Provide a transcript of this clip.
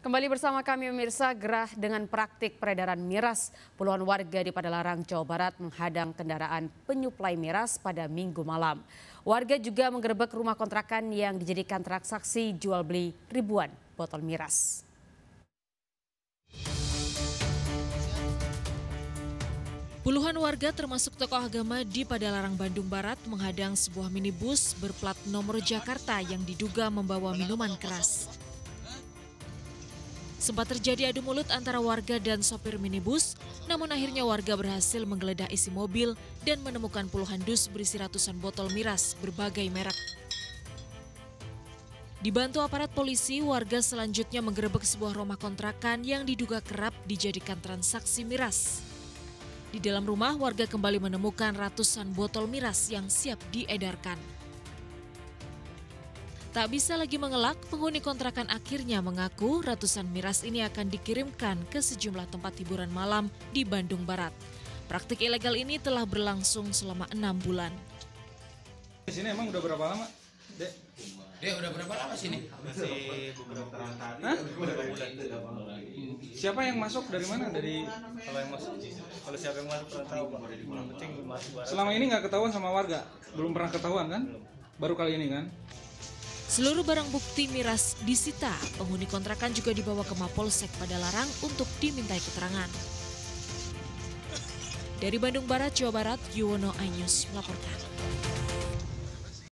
Kembali bersama kami pemirsa, gerah dengan praktik peredaran miras. Puluhan warga di Padalarang, Jawa Barat menghadang kendaraan penyuplai miras pada Minggu malam. Warga juga menggerebek rumah kontrakan yang dijadikan transaksi jual beli ribuan botol miras. Puluhan warga termasuk tokoh agama di Padalarang, Bandung Barat menghadang sebuah minibus berplat nomor Jakarta yang diduga membawa minuman keras. Sempat terjadi adu mulut antara warga dan sopir minibus, namun akhirnya warga berhasil menggeledah isi mobil dan menemukan puluhan dus berisi ratusan botol miras berbagai merek. Dibantu aparat polisi, warga selanjutnya menggerebek sebuah rumah kontrakan yang diduga kerap dijadikan transaksi miras. Di dalam rumah, warga kembali menemukan ratusan botol miras yang siap diedarkan. Tak bisa lagi mengelak, penghuni kontrakan akhirnya mengaku ratusan miras ini akan dikirimkan ke sejumlah tempat hiburan malam di Bandung Barat. Praktik ilegal ini telah berlangsung selama 6 bulan. Di sini emang udah berapa lama, Dek? Dek, udah berapa lama sini? Masih beberapa hari. Hah? Beberapa bulan. Siapa yang masuk dari mana? Dari Kalau yang masuk, kalau siapa yang masuk kurang tahu, Pak. Yang penting masuk barang. selama ini nggak ketahuan sama warga? Belum pernah ketahuan kan? Baru kali ini kan? Seluruh barang bukti miras disita. Penghuni kontrakan juga dibawa ke Mapolsek Padalarang untuk dimintai keterangan. Dari Bandung Barat, Jawa Barat, Yuwono iNews melaporkan.